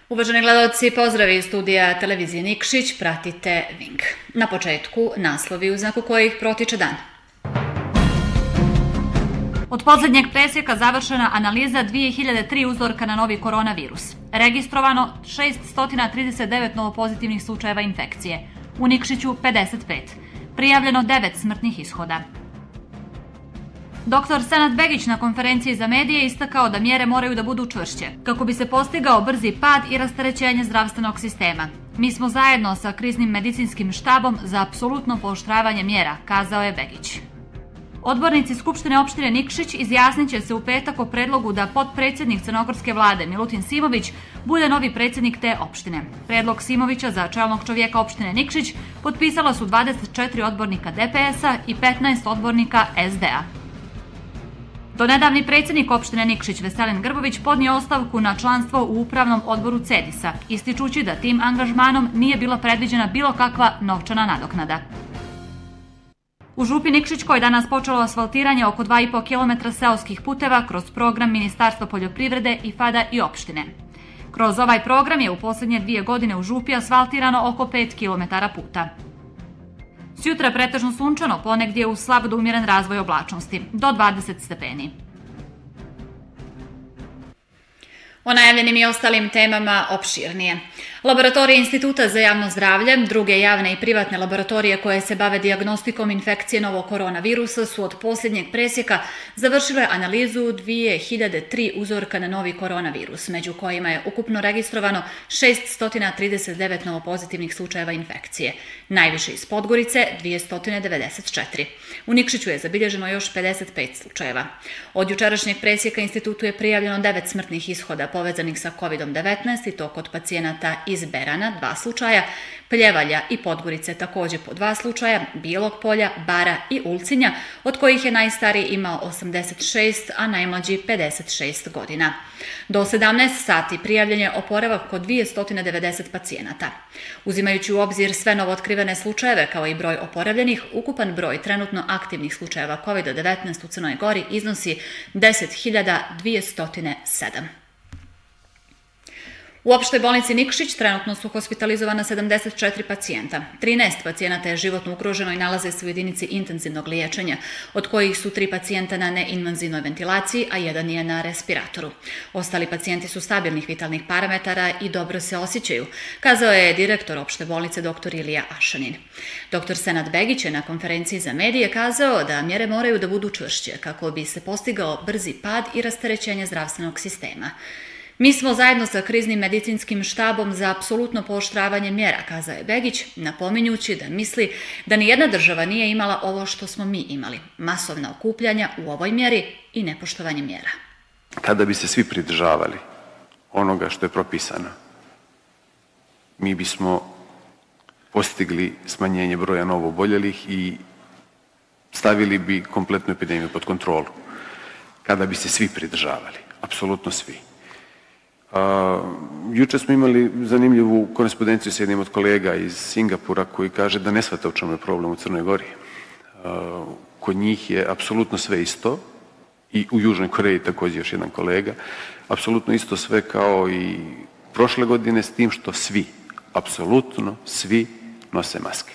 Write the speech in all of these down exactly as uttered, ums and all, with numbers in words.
Uvaženi gledalci, pozdrav iz studija televizije Nikšić, pratite Vink. Na početku naslovi u znaku kojih protiče dan. Od poslednjeg presjeka završena analiza dve hiljade tri uzorka na novi koronavirus. Registrovano šeststo trideset devet novopozitivnih slučajeva infekcije. U Nikšiću pedeset pet. Prijavljeno devet smrtnih ishoda. Doktor Senad Begić na konferenciji za medije istakao da mjere moraju da budu čvršće, kako bi se postigao brzi pad i rasterećenje zdravstvenog sistema. Mi smo zajedno sa kriznim medicinskim štabom za apsolutno pooštravanje mjera, kazao je Begić. Odbornici Skupštine opštine Nikšić izjasnit će se u petak o predlogu da potpredsjednik crnogorske vlade Milutin Simović bude novi predsjednik te opštine. Predlog Simovića za čelnog čovjeka opštine Nikšić potpisala su dvadeset četiri odbornika D P S-a i petnaest odbornika S D-a. Donedavni predsjednik opštine Nikšić Veselin Grbović podnio ostavku na članstvo u upravnom odboru Cedisa, ističući da tim angažmanom nije bila predviđena bilo kakva novčana nadoknada. U župi Nikšićkoj je danas počelo asfaltiranje oko dva i po kilometra seoskih puteva kroz program Ministarstva poljoprivrede i F A D-a i opštine. Kroz ovaj program je u posljednje dvije godine u župi asfaltirano oko pet kilometara puta. Sjutra pretežno sunčano, ponegdje uz slab do umjeren razvoj oblačnosti, do dvadeset stepeni. O najavljenim i ostalim temama opširnije. Laboratorije Instituta za javno zdravlje, druge javne i privatne laboratorije koje se bave dijagnostikom infekcije novog koronavirusa su od posljednjeg presjeka završile analizu dve hiljade tri uzorka na novi koronavirus, među kojima je ukupno registrovano šeststo trideset devet novopozitivnih slučajeva infekcije, najviše iz Podgorice dvjesto devedeset četiri. U Nikšiću je zabilježeno još pedeset pet slučajeva. Od jučerašnjeg presjeka institutu je prijavljeno devet smrtnih ishoda povezanih sa kovid devetnaest i to kod pacijenata iz Berana dva slučaja, Pljevalja i Podgorice također po dva slučaja, Bijelog Polja, Bara i Ulcinja, od kojih je najstariji imao osamdeset šest, a najmlađi pedeset šest godina. Do sedamnaest sati prijavljen je oporavak kod dvjesto devedeset pacijenata. Uzimajući u obzir sve novootkrivene slučajeve kao i broj oporavljenih, ukupan broj trenutno aktivnih slučajeva kovid devetnaest u Crnoj Gori iznosi deset hiljada dvjesto sedam. U opštoj bolnici Nikšić trenutno su hospitalizovana sedamdeset četiri pacijenta. trinaest pacijenata je životno ugroženo i nalaze se u jedinici intenzivnog liječenja, od kojih su tri pacijenta na neinvazivnoj ventilaciji, a jedan je na respiratoru. Ostali pacijenti su stabilnih vitalnih parametara i dobro se osjećaju, kazao je direktor opšte bolnice dr Ilija Ašanin. Doktor Senad Begić je na konferenciji za medije kazao da mjere moraju da budu čvršće kako bi se postigao brzi pad i rasterećenje zdravstvenog sistema. Mi smo zajedno sa kriznim medicinskim štabom za apsolutno pooštravanje mjera, kazao je Begić, napominjući da misli da nijedna država nije imala ovo što smo mi imali, masovna okupljanja u ovoj mjeri i nepoštovanje mjera. Kada bi se svi pridržavali onoga što je propisano, mi bismo postigli smanjenje broja novooboljelih i stavili bi kompletnu epidemiju pod kontrolu. Kada bi se svi pridržavali, apsolutno svi. Uh, juče smo imali zanimljivu korespondenciju s jednim od kolega iz Singapura koji kaže da ne shvata u čemu je problem u Crnoj Gori. Uh, kod njih je apsolutno sve isto i u Južnoj Koreji također još jedan kolega, apsolutno isto sve kao i prošle godine s tim što svi, apsolutno svi nose maske.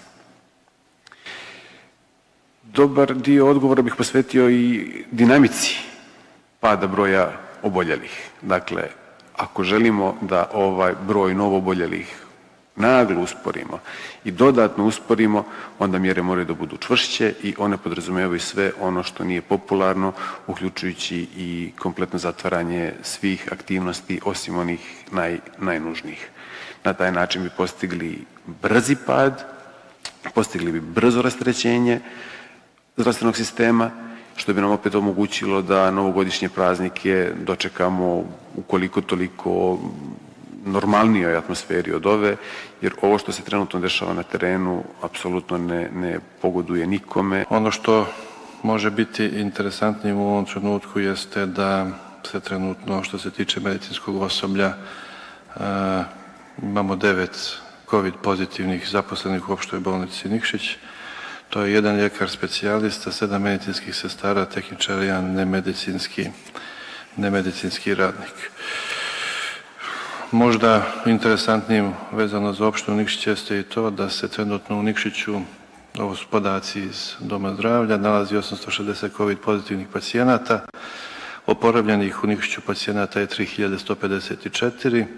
Dobar dio odgovora bih posvetio i dinamici pada broja oboljelih. Dakle, ako želimo da ovaj broj novooboljelih naglo usporimo i dodatno usporimo, onda mjere moraju da budu čvršće i one podrazumijevaju sve ono što nije popularno, uključujući i kompletno zatvaranje svih aktivnosti osim onih naj, najnužnijih. Na taj način bi postigli brzi pad, postigli bi brzo rasterećenje zdravstvenog sistema, što bi nam opet omogućilo da novogodišnje praznike dočekamo ukoliko toliko normalnijoj atmosferi od ove, jer ovo što se trenutno dešava na terenu apsolutno ne, ne pogoduje nikome. Ono što može biti interesantnije u ovom trenutku jeste da se trenutno, što se tiče medicinskog osoblja, uh, imamo devet COVID pozitivnih zaposlenih u opštoj bolnici Nikšić. To je jedan ljekar specijalista, sedam medicinskih sestara, tehničar, jedan nemedicinski, nemedicinski radnik. možda interesantnijim vezano za opštinu Nikšić jeste i to da se trenutno u Nikšiću, ovo su podaci iz Doma zdravlja, nalazi osamsto šezdeset COVID pozitivnih pacijenata, oporavljenih u Nikšiću pacijenata je tri hiljade sto pedeset četiri. E,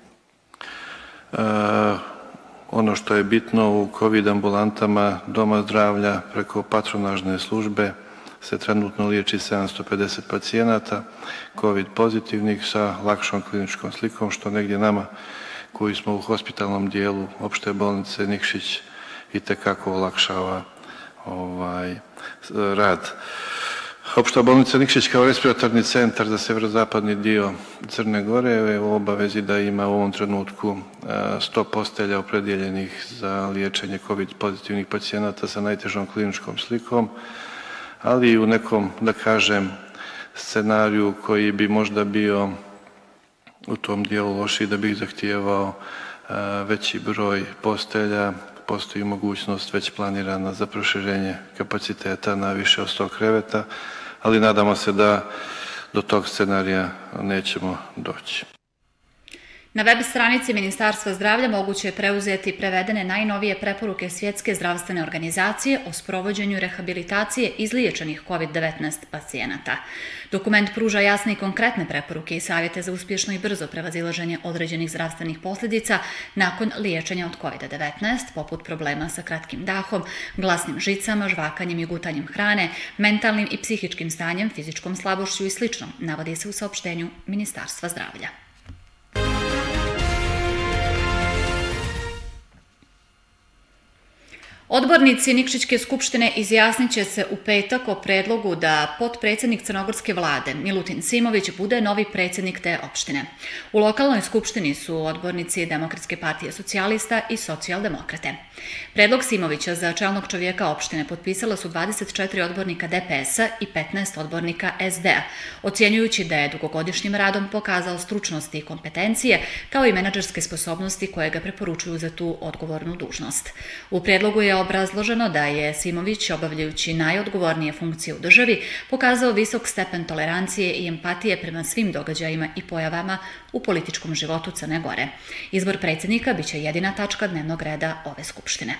ono što je bitno u COVID ambulantama Doma zdravlja preko patronažne službe se trenutno liječi sedamsto pedeset pacijenata COVID pozitivnih sa lakšom kliničkom slikom, što negdje nama koji smo u hospitalnom dijelu opšte bolnice Nikšić itekako olakšava ovaj, rad. Opšta bolnica Nikšić kao respiratorni centar za severozapadni dio Crne Gore je u obavezi da ima u ovom trenutku sto postelja opredjeljenih za liječenje COVID pozitivnih pacijenata sa najtežom kliničkom slikom, ali i u nekom, da kažem, scenariju koji bi možda bio u tom dijelu lošiji, da bih zahtijevao veći broj postelja. Postoji mogućnost već planirana za proširenje kapaciteta na više od sto kreveta, ali nadamo se da do tog scenarija nećemo doći. Na web stranici Ministarstva zdravlja moguće je preuzeti prevedene najnovije preporuke Svjetske zdravstvene organizacije o sprovođenju rehabilitacije izliječenih COVID devetnaest pacijenata. Dokument pruža jasne i konkretne preporuke i savjete za uspješno i brzo prevazilaženje određenih zdravstvenih posljedica nakon liječenja od COVID devetnaest, poput problema sa kratkim dahom, glasnim žicama, žvakanjem i gutanjem hrane, mentalnim i psihičkim stanjem, fizičkom slabošću i sl. Navodi se u saopštenju Ministarstva zdravlja. Odbornici Nikšićke skupštine izjasnit će se u petak o predlogu da potpredsjednik crnogorske vlade Milutin Simović bude novi predsjednik te opštine. U lokalnoj skupštini su odbornici Demokratske partije socijalista i socijaldemokrate. Predlog Simovića za čelnog čovjeka opštine potpisala su dvadeset četiri odbornika D P S-a i petnaest odbornika S D-a, ocjenjujući da je dugogodišnjim radom pokazao stručnosti i kompetencije, kao i menadžerske sposobnosti koje ga preporučuju za tu odgovornu dužnost. U predlogu je obrazloženo da je Simović, obavljajući najodgovornije funkcije u državi, pokazao visok stepen tolerancije i empatije prema svim događajima i pojavama u političkom životu Crne Gore. Izbor predsjednika biće jedina tačka dnevnog reda ove skupštine.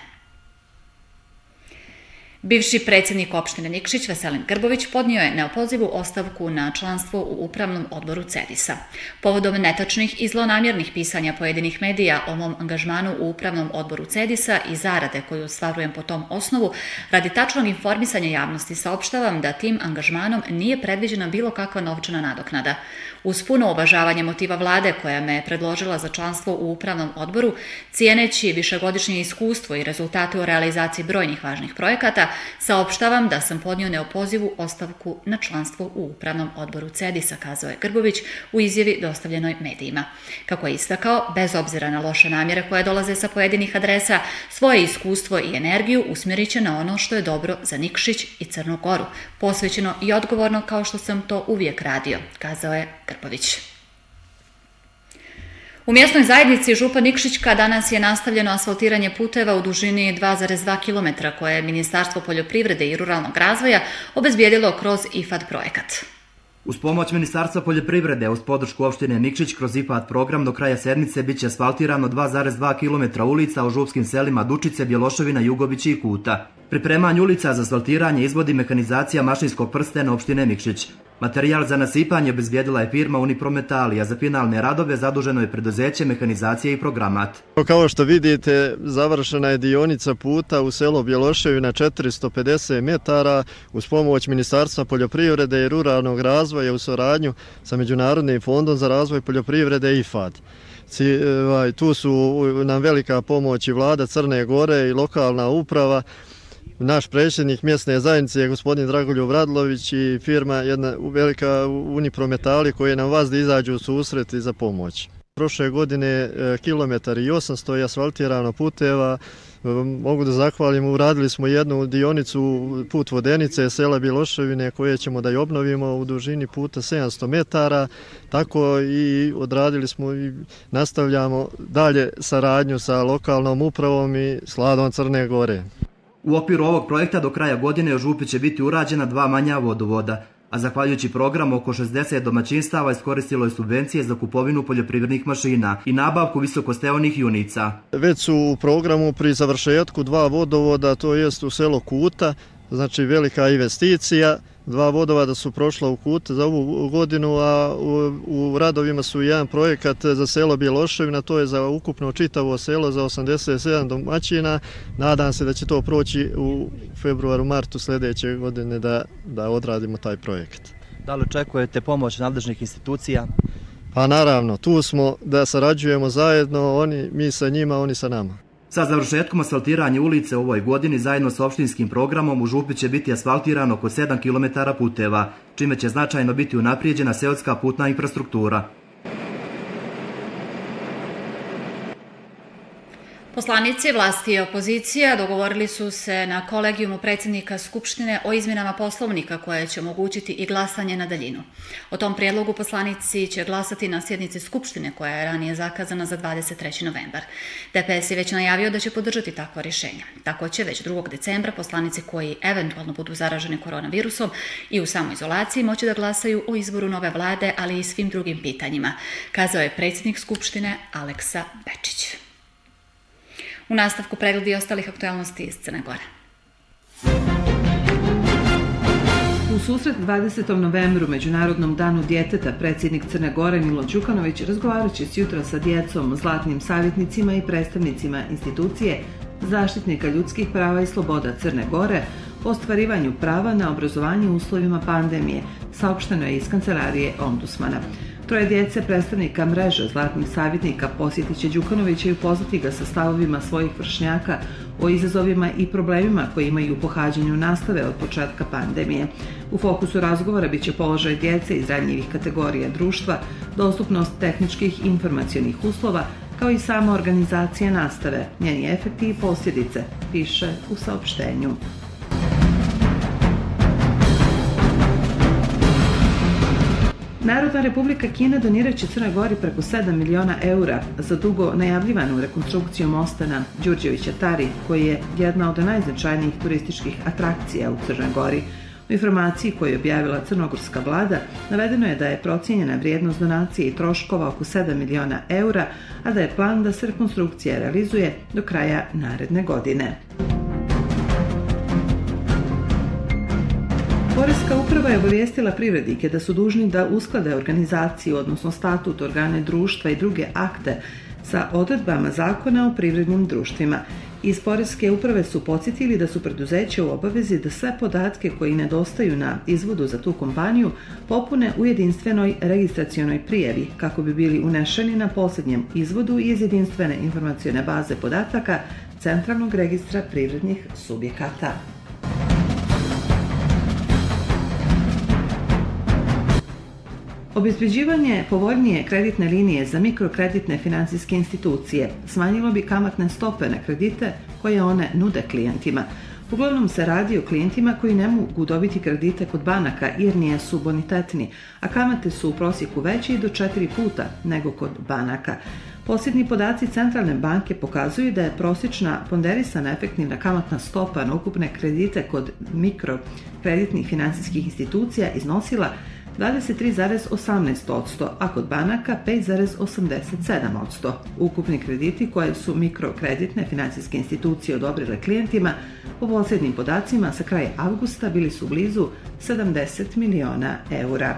Bivši predsjednik opštine Nikšić Veselin Grbović podnio je neopozivu ostavku na članstvo u upravnom odboru C E D I S-a. Povodom netačnih i zlonamjernih pisanja pojedinih medija o mom angažmanu u upravnom odboru C E D I S-a i zarade koju ostvarujem po tom osnovu, radi tačnog informisanja javnosti saopštavam da tim angažmanom nije predviđena bilo kakva novčana nadoknada. Uz puno uvažavanje motiva vlade koja me je predložila za članstvo u upravnom odboru, cijeneći višegodišnje iskustvo i rezultate u realizaciji brojnih važnih projekata, saopštavam da sam podnio neopozivu ostavku na članstvo u upravnom odboru C E D I S-a, kazao je Grbović u izjavi dostavljenoj medijima. Kako je istakao, bez obzira na loše namjere koje dolaze sa pojedinih adresa, svoje iskustvo i energiju usmjerit će na ono što je dobro za Nikšić i Crnu Goru, posvećeno i odgovorno kao što sam to uvijek radio, kazao je Grbović. U mjesnoj zajednici Župa Nikšićka danas je nastavljeno asfaltiranje puteva u dužini dva zarez dva kilometra koje je Ministarstvo poljoprivrede i ruralnog razvoja obezbijedilo kroz I F A D projekat. Uz pomoć Ministarstva poljoprivrede uz podršku opštine Nikšić kroz I F A D program do kraja sedmice biće asfaltirano dva zarez dva kilometra ulica u župskim selima Dučice, Bjeloševina, Jugović i Kuta. Pripremanju ulica za asfaltiranje izvodi mehanizacija mašinskog prstena opštine Nikšić. Materijal za nasipanje obezbijedila je firma Uniprometali, a za finalne radove zaduženo je preduzeće Mehanizacije i Programat. Kao što vidite, završena je dionica puta u selo Bjeloševina četiristo pedeset metara uz pomoć Ministarstva poljoprivrede i ruralnog razvoja u suradnju sa Međunarodnim fondom za razvoj poljoprivrede I F A D. Tu su nam velika pomoć i vlada Crne Gore i lokalna uprava. Naš predsjednik mjesne zajednice je gospodin Dragoljub Radlović i firma jedna velika Uniprometali koje nam vas da izađu u susret i za pomoć. Prošle godine kilometar i osamsto je asfaltirano puteva. Mogu da zahvalim, uradili smo jednu dionicu put Vodenice, sela Bjeloševine, koje ćemo da je obnovimo u dužini puta sedamsto metara. Tako i odradili smo i nastavljamo dalje saradnju sa lokalnom upravom i s vladom Crne Gore. U okviru ovog projekta do kraja godine u Župi će biti urađena dva manja vodovoda. a zahvaljujući programu oko šezdeset domaćinstava iskoristilo je subvencije za kupovinu poljoprivrednih mašina i nabavku visokosteonih junica. Već su u programu pri završetku dva vodovoda, to jest u selo Kuta, znači velika investicija. Dva vodovoda su prošla u Kuta za ovu godinu, a u, u radovima su jedan projekat za selo Bjeloševina, to je za ukupno čitavo selo za osamdeset sedam domaćina. Nadam se da će to proći u februaru, martu sljedeće godine da, da odradimo taj projekat. Da li očekujete pomoć nadležnih institucija? Pa naravno, tu smo da sarađujemo zajedno, oni, mi sa njima, oni sa nama. Sa završetkom asfaltiranja ulice u ovoj godini zajedno sa opštinskim programom u Župi će biti asfaltirano oko sedam kilometara puteva, čime će značajno biti unaprijeđena seoska putna infrastruktura. Poslanici vlasti i opozicija dogovorili su se na kolegijumu predsjednika Skupštine o izmjenama Poslovnika koje će omogućiti i glasanje na daljinu. O tom prijedlogu poslanici će glasati na sjednici Skupštine koja je ranije zakazana za dvadeset treći novembar. D P S je već najavio da će podržati takvo rješenje. Tako će već drugog decembra poslanici koji eventualno budu zaraženi koronavirusom i u samoizolaciji moći da glasaju o izboru nove vlade, ali i svim drugim pitanjima, kazao je predsjednik Skupštine Aleksa Bečić. U nastavku pregledi ostalih aktualnosti iz Crne Gore. U susret dvadesetom novembru, Međunarodnom danu djeteta, predsjednik Crne Gore Milo Đukanović razgovarajući s jutra sa djecom, zlatnim savjetnicima i predstavnicima institucije zaštitnika ljudskih prava i sloboda Crne Gore o ostvarivanju prava na obrazovanje u uslovima pandemije, saopšteno je iz kancelarije Ombudsmana. Troje djece predstavnika mreže zlatnih savjetnika posjetit će Đukanovića i upoznati ga sa stavovima svojih vršnjaka o izazovima i problemima koji imaju u pohađanju nastave od početka pandemije. U fokusu razgovora biće položaj djece iz ranjivih kategorija društva, dostupnost tehničkih i informacionih uslova, kao i sama organizacija nastave, njeni efekti i posljedice, piše u saopštenju. Narodna Republika Kina donirat će Crnoj Gori preko sedam miliona eura za dugo najavljivanu rekonstrukciju mosta na Đurđevića Tari, koji je jedna od najznačajnijih turističkih atrakcija u Crnoj Gori. U informaciji koju je objavila crnogorska vlada navedeno je da je procijenjena vrijednost donacije i troškova oko sedam miliona eura, a da je plan da se rekonstrukcija realizuje do kraja naredne godine. Poreska uprava je obavijestila privrednike da su dužni da usklade organizaciju, odnosno statut, organe društva i druge akte sa odredbama zakona o privrednim društvima. Iz Poreske uprave su podsjetili da su preduzeća u obavezi da sve podatke koji nedostaju na izvodu za tu kompaniju popune u jedinstvenoj registracionoj prijavi kako bi bili unešeni na posljednjem izvodu iz jedinstvene informacione baze podataka Centralnog registra privrednih subjekata. Obezbeđivanje povoljnije kreditne linije za mikrokreditne finansijske institucije smanjilo bi kamatne stope na kredite koje one nude klijentima. Uglavnom se radi o klijentima koji ne mogu dobiti kredite kod banaka jer nisu bonitetni, a kamate su u prosjeku veće i do četiri puta nego kod banaka. Posljednji podaci Centralne banke pokazuju da je prosječna ponderisana efektivna kamatna stopa na ukupne kredite kod mikrokreditnih finansijskih institucija iznosila dvadeset tri zarez osamnaest posto, a kod banaka pet zarez osamdeset sedam posto. Ukupni krediti koje su mikrokreditne finansijske institucije odobrile klijentima po posljednjim podacima sa kraja avgusta bili su blizu sedamdeset miliona eura.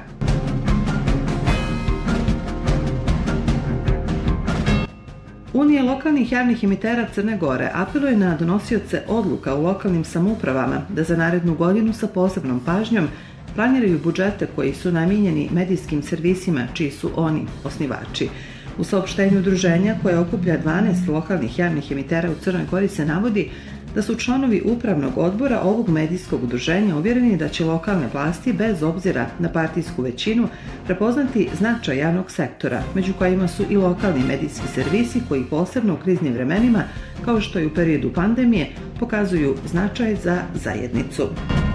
Unija lokalnih javnih emitera Crne Gore apeluje na donosioce odluka u lokalnim samoupravama da za narednu godinu sa posebnom pažnjom planiraju budžete koji su namijenjeni medijskim servisima čiji su oni osnivači. U saopštenju udruženja koje okuplja dvanaest lokalnih javnih emitera u Crnoj Gori se navodi da su članovi upravnog odbora ovog medijskog udruženja uvjereni da će lokalne vlasti bez obzira na partijsku većinu prepoznati značaj javnog sektora, među kojima su i lokalni medijski servisi koji posebno u kriznim vremenima, kao što i u periodu pandemije, pokazuju značaj za zajednicu.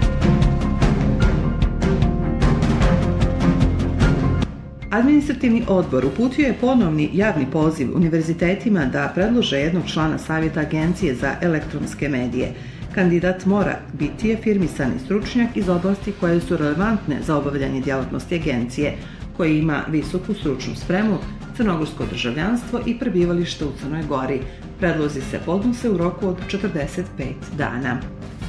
Administrativni odbor uputio je ponovni javni poziv univerzitetima da predlože jednog člana savjeta Agencije za elektronske medije. Kandidat mora biti afirmisani stručnjak iz oblasti koje su relevantne za obavljanje djelatnosti agencije, koji ima visoku stručnu spremu, crnogorsko državljanstvo i prebivalište u Crnoj Gori. Predlozi se podnose u roku od četrdeset pet dana.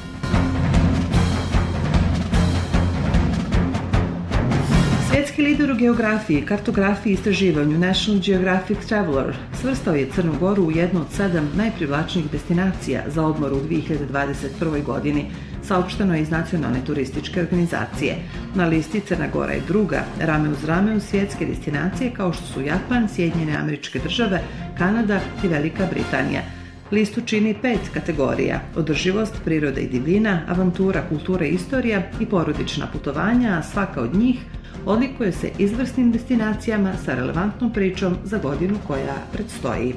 Svjetski lider u geografiji, kartografiji i istraživanju National Geographic Traveler svrstao je Crnu Goru u jednu od sedam najprivlačnijih destinacija za odmor u dvije hiljade dvadeset prvoj. godini, saopšteno je iz Nacionalne turističke organizacije. Na listi Crna Gora je druga, rame uz rame u svjetske destinacije kao što su Japan, Sjedinjene Američke Države, Kanada i Velika Britanija. Listu čini pet kategorija: održivost, priroda i divljina, avantura, kultura i istorija i porodična putovanja, a svaka od njih odlikuje se izvrsnim destinacijama sa relevantnom pričom za godinu koja predstoji.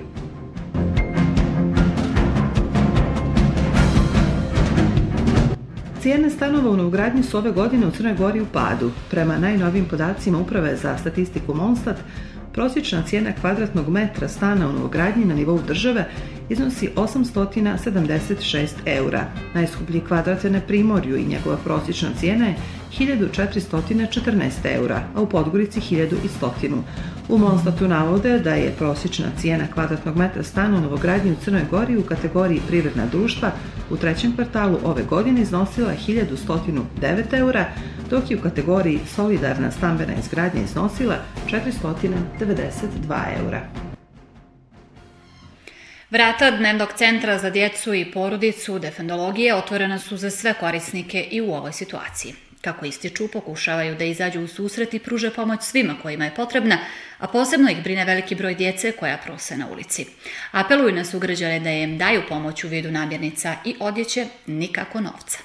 Cijene stanova u novogradnji su ove godine u Crnoj Gori u padu. Prema najnovijim podacima Uprave za statistiku Monstat, prosječna cijena kvadratnog metra stana u novogradnji na nivou države iznosi osamsto sedamdeset šest eura. Najskuplji kvadrat je na Primorju i njegova prosječna cijena je hiljadu četiristo četrnaest eura, a u Podgorici hiljadu sto. U Monstatu navode da je prosječna cijena kvadratnog metra stana u novogradnji u Crnoj Gori u kategoriji privredna društva u trećem kvartalu ove godine iznosila hiljadu sto devet eura, dok je u kategoriji solidarna stambena izgradnja iznosila četiristo devedeset dva eura. Vrata Dnevnog centra za djecu i porodicu defendologije otvorena su za sve korisnike i u ovoj situaciji. Kako ističu, pokušavaju da izađu u susret i pruže pomoć svima kojima je potrebna, a posebno ih brine veliki broj djece koja prose na ulici. Apeluju na sugrađane da im daju pomoć u vidu namirnica i odjeće, nikako novca.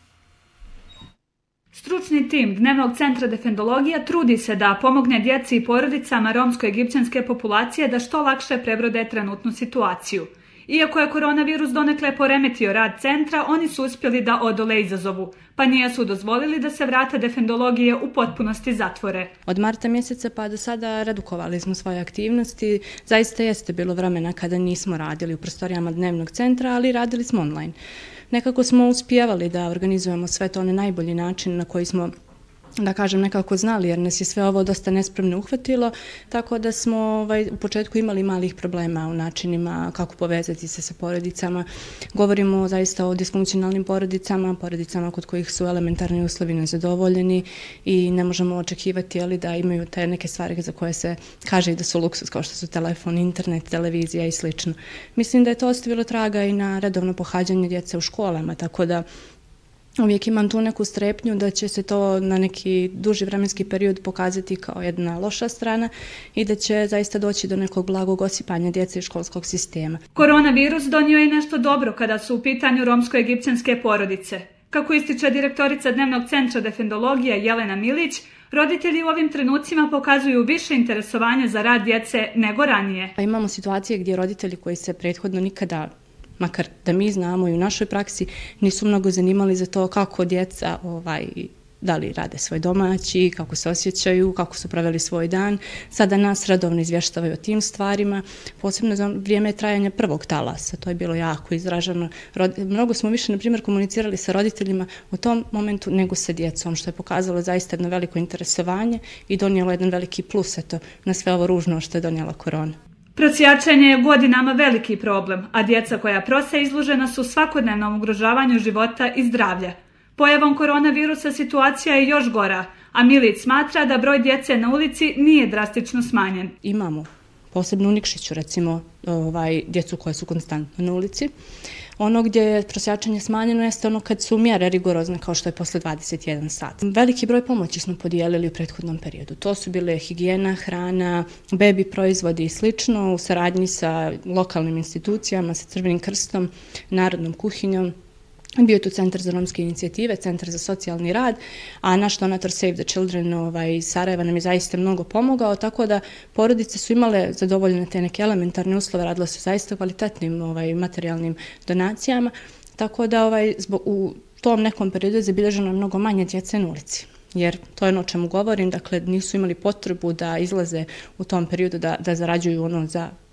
Stručni tim Dnevnog centra defendologija trudi se da pomogne djeci i porodicama romsko-egipćanske populacije da što lakše prebrode trenutnu situaciju. Iako je koronavirus donekle poremetio rad centra, oni su uspjeli da odole izazovu, pa nije su dozvolili da se vrata defendologije u potpunosti zatvore. Od marta mjeseca pa do sada redukovali smo svoje aktivnosti. Zaista jeste bilo vremena kada nismo radili u prostorijama Dnevnog centra, ali radili smo online. Nekako smo uspijevali da organizujemo sve to na najbolji način na koji smo, da kažem, nekako znali, jer nas je sve ovo dosta nespremno uhvatilo, tako da smo ovaj, u početku imali malih problema u načinima kako povezati se sa porodicama. Govorimo zaista o disfunkcionalnim porodicama, porodicama kod kojih su elementarni uslovi nezadovoljeni i ne možemo očekivati ali, da imaju te neke stvari za koje se kaže da su luksuz, kao što su telefon, internet, televizija i slično. Mislim da je to ostavilo traga i na redovno pohađanje djece u školama, tako da uvijek imam tu neku strepnju da će se to na neki duži vremenski period pokazati kao jedna loša strana i da će zaista doći do nekog blagog osipanja djece iz školskog sistema. Koronavirus donio je nešto dobro kada su u pitanju romsko-egipćanske porodice. Kako ističe direktorica Dnevnog centra defendologije Jelena Milić, roditelji u ovim trenucima pokazuju više interesovanja za rad djece nego ranije. Pa imamo situacije gdje roditelji koji se prethodno nikada, makar da mi znamo i u našoj praksi, nisu mnogo zanimali za to kako djeca ovaj, da li rade svoj domaći, kako se osjećaju, kako su proveli svoj dan. Sada nas redovno izvještavaju o tim stvarima, posebno za vrijeme trajanja prvog talasa. To je bilo jako izraženo. Mnogo smo više, na primjer, komunicirali sa roditeljima u tom momentu nego sa djecom, što je pokazalo zaista jedno veliko interesovanje i donijelo jedan veliki plus eto, na sve ovo ružno što je donijela korona. Prosjačenje je godinama veliki problem, a djeca koja prose izložena su svakodnevnom ugrožavanju života i zdravlja. Pojavom koronavirusa situacija je još gora, a Milić smatra da broj djece na ulici nije drastično smanjen. Imamo, posebno u Nikšiću, recimo, ovaj, djecu koje su konstantno na ulici. Ono gdje je prosjačenje smanjeno jeste ono kad su mjere rigorozne, kao što je posle dvadeset jedan sat. Veliki broj pomoći smo podijelili u prethodnom periodu. To su bile higijena, hrana, bebi proizvodi i slično, u saradnji sa lokalnim institucijama, sa Crvenim krstom, Narodnom kuhinjom. Bio je tu Centar za romske inicijative, Centar za socijalni rad, a naš donator Save the Children ovaj, iz Sarajeva nam je zaista mnogo pomogao, tako da porodice su imale zadovoljene te neke elementarne uslove, radilo se zaista kvalitetnim ovaj, materijalnim donacijama, tako da ovaj, zbog, u tom nekom periodu je zabilježeno mnogo manje djece na ulici. Jer to je ono o čemu govorim, dakle nisu imali potrebu da izlaze u tom periodu da, da zarađuju ono za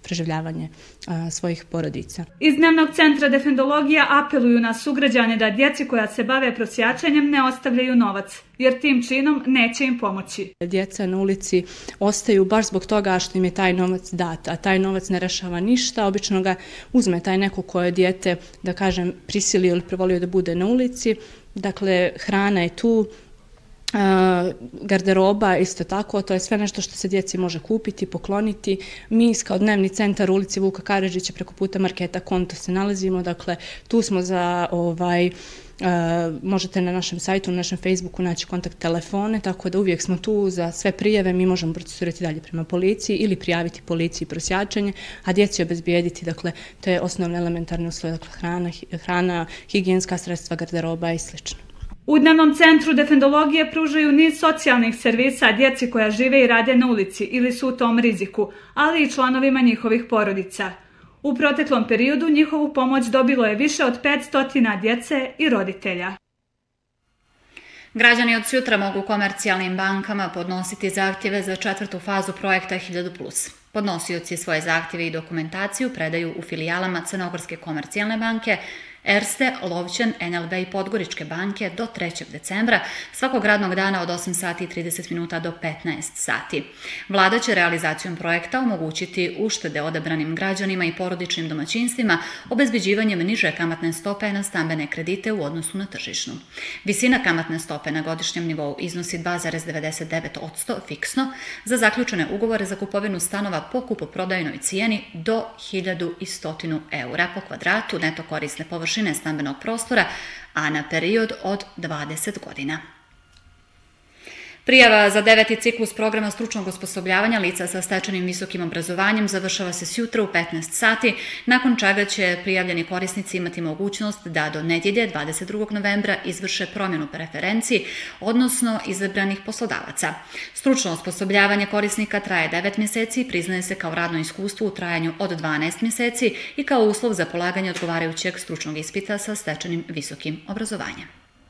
preživljavanje svojih porodica. Iz Dnevnog centra defendologija apeluju na sugrađane da djeci koja se bave prosjačenjem ne ostavljaju novac, jer tim činom neće im pomoći. Djeca na ulici ostaju baš zbog toga što im je taj novac dat, a taj novac ne rešava ništa. Obično ga uzme taj neko koje dijete, da kažem, prisilio ili privolio da bude na ulici. Dakle, hrana je tu, garderoba isto tako, to je sve nešto što se djeci može kupiti, pokloniti. Mi kao Dnevni centar u ulici Vuka Karadžića preko puta marketa Konto se nalazimo, dakle tu smo za ovaj, Uh, možete na našem sajtu, na našem Facebooku naći kontakt telefone, tako da uvijek smo tu za sve prijave, mi možemo procesuirati dalje prema policiji ili prijaviti policiji prosjačenje, a djeci obezbijediti, dakle, to je osnovne elementarne uslove, dakle, hrana, hrana, higijenska sredstva, garderoba i sl. U Dnevnom centru defendologije pružaju niz socijalnih servisa djeci koja žive i rade na ulici ili su u tom riziku, ali i članovima njihovih porodica. U proteklom periodu njihovu pomoć dobilo je više od petsto djece i roditelja. Građani od sutra mogu komercijalnim bankama podnositi zahtjeve za četvrtu fazu projekta hiljadu plus. Podnosioci svoje zahtjeve i dokumentaciju predaju u filijalama Crnogorske komercijalne banke, Erste, Lovćen, en el be i Podgoričke banke do trećeg decembra, svakog radnog dana od osam sati i trideset minuta do petnaest sati. Vlada će realizacijom projekta omogućiti uštede odabranim građanima i porodičnim domaćinstvima obezbeđivanjem niže kamatne stope na stambene kredite u odnosu na tržišnu. Visina kamatne stope na godišnjem nivou iznosi dva zarez devedeset devet posto fiksno za zaključene ugovore za kupovinu stanova po kupoprodajnoj cijeni do hiljadu sto eura po kvadratu neto korisne površine stambenog prostora, a na period od dvadeset godina. Prijava za deveti ciklus programa stručnog osposobljavanja lica sa stečenim visokim obrazovanjem završava se sjutra u petnaest sati, nakon čega će prijavljeni korisnici imati mogućnost da do nedjelje dvadeset drugog novembra izvrše promjenu preferenciji, odnosno izabranih poslodavaca. Stručno osposobljavanje korisnika traje devet mjeseci i priznaje se kao radno iskustvo u trajanju od dvanaest mjeseci i kao uslov za polaganje odgovarajućeg stručnog ispita sa stečenim visokim obrazovanjem.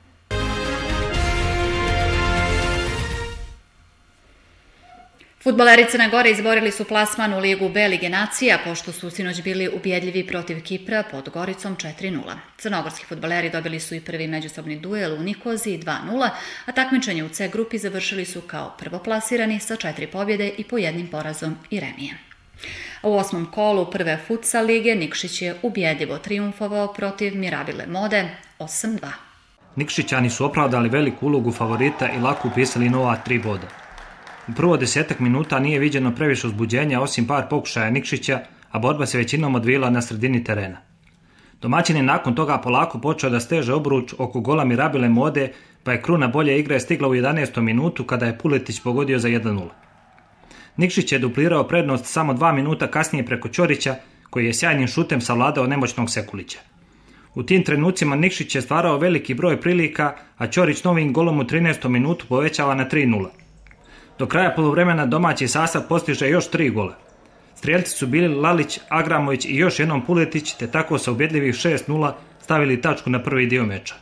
Fudbaleri Crne Gore izborili su plasman u Ligu B Lige nacija, pošto su sinoć bili ubjedljivi protiv Kipra pod Goricom četiri nula. Crnogorski fudbaleri dobili su i prvi međusobni duel u Nikoziji dva nula, a takmičenje u C grupi završili su kao prvoplasirani sa četiri pobjede i po jednim porazom i remijem. U osmom kolu prve futsal lige Nikšić je ubjedljivo trijumfovao protiv Mirabile Mode osam dva. Nikšićani su opravdali veliku ulogu favorita i lako upisali nova tri boda. U prvo desetak minuta nije viđeno previše uzbuđenja osim par pokušaja Nikšića, a borba se većinom odvijela na sredini terena. Domaćin je nakon toga polako počeo da steže obruč oko gola Mirabile Mode, pa je kruna bolje igre stigla u jedanaestom minutu kada je Puletić pogodio za jedan nula. Nikšić je duplirao prednost samo dva minuta kasnije preko Ćorića, koji je sjajnim šutem savladao nemoćnog Sekulića. U tim trenucima Nikšić je stvarao veliki broj prilika, a Ćorić novim golom u trinaestom minutu povećava na tri nula. Do kraja poluvremena domaći sastav postiže još tri gola. Strijelci su bili Lalić, Agramović i još jednom Puletić, te tako sa ubjedljivih šest nula stavili tačku na prvi dio meča.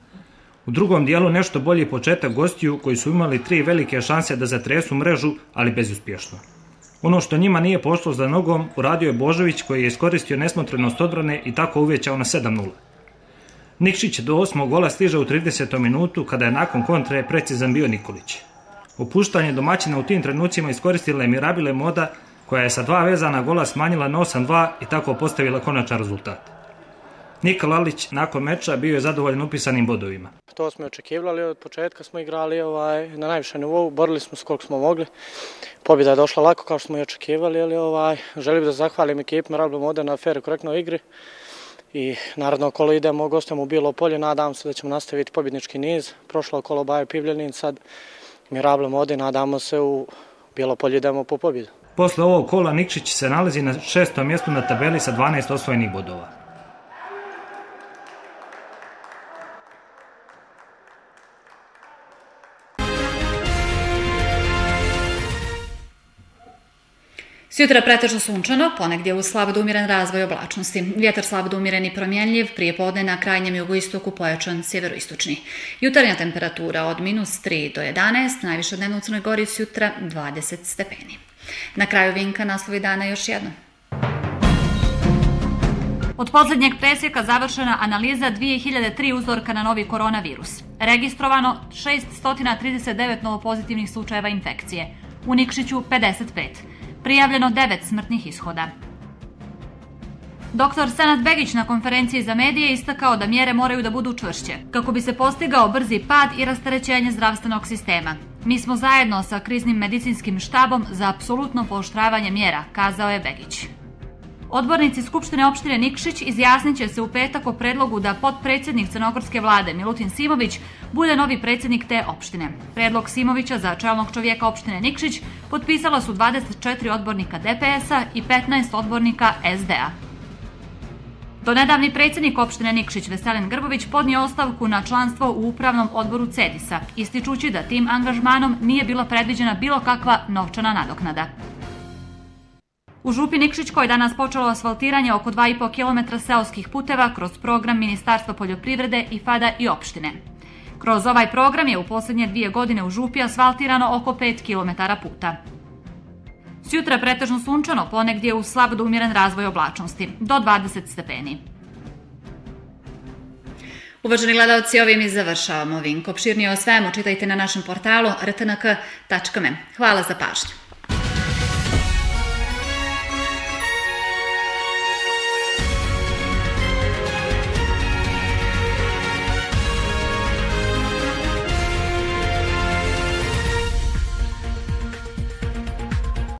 U drugom dijelu nešto bolji početak gostiju, koji su imali tri velike šanse da zatresu mrežu, ali bezuspješno. Ono što njima nije pošlo za nogom uradio je Božović, koji je iskoristio nesmotrenost odbrane i tako uvećao na sedam nula. Nikšić do osmog gola stiže u tridesetom minutu, kada je nakon kontre precizan bio Nikolić. Opuštanje domaćina u tim trenucima iskoristila je Mirabile Moda, koja je sa dva vezana gola smanjila na osam dva i tako postavila konačan rezultat. Nikola Lalić nakon meča bio je zadovoljan upisanim bodovima. To smo očekivali, od početka smo igrali ovaj, na najvišem nivou, borili smo se koliko smo mogli. Pobjeda je došla lako kao što smo i očekivali, ali ovaj, želim da zahvalim ekipu Mirabile Mode na fair i korektnoj igri. I naredno kolo idemo gostom u Bilo Polje, nadam se da ćemo nastaviti pobjednički niz. Prošlo kolo Baje Pivljanin, sad Mirabile Mode, nadamo se u Bilo Polje idemo po pobjedu. Posle ovog kola Nikšić se nalazi na šestom mjestu na tabeli sa dvanaest osvojenih bodova. Sjutra pretežno sunčano, ponegdje uz slabo do umiren razvoj oblačnosti. Vjetar slabo do umiren i promjenljiv, prije podne na krajnjem jugoistoku pojačan sjeveroistočni. Jutarnja temperatura od minus tri do jedanaest, najviše dnevno u Crnoj Gori sjutra dvadeset stepeni. Na kraju Vinka naslovi dana još jedno. Od posljednjeg presjeka završena analiza dve hiljade tri uzorka na novi koronavirus. Registrovano šeststo trideset devet novopozitivnih slučajeva infekcije. U Nikšiću pedeset pet. Prijavljeno devet smrtnih ishoda. Doktor Senad Begić na konferenciji za medije istakao da mjere moraju da budu čvršće, kako bi se postigao brzi pad i rasterećenje zdravstvenog sistema. Mi smo zajedno sa kriznim medicinskim štabom za apsolutno pooštravanje mjera, kazao je Begić. Odbornici Skupštine opštine Nikšić izjasnit će se u petak o predlogu da potpredsjednik crnogorske vlade Milutin Simović bude novi predsjednik te opštine. Predlog Simovića za čelnog čovjeka opštine Nikšić potpisala su dvadeset četiri odbornika D P S-a i petnaest odbornika S D A. Donedavni predsjednik opštine Nikšić Veselin Grbović podnio ostavku na članstvo u upravnom odboru C E D I S-a, ističući da tim angažmanom nije bila predviđena bilo kakva novčana nadoknada. U Župi Nikšićkoj danas počelo asfaltiranje oko dva i po kilometra seoskih puteva kroz program Ministarstva poljoprivrede i F A D-a i opštine. Kroz ovaj program je u posljednje dvije godine u Župi asfaltirano oko pet kilometara puta. Sjutra pretežno sunčano, ponegdje uz slab do umjeren razvoj oblačnosti, do dvadeset stepeni. Uvaženi gledalci, ovim i završavamo Vink. Opširnije o svemu čitajte na našem portalu r t n k tačka m e. Hvala za pažnju.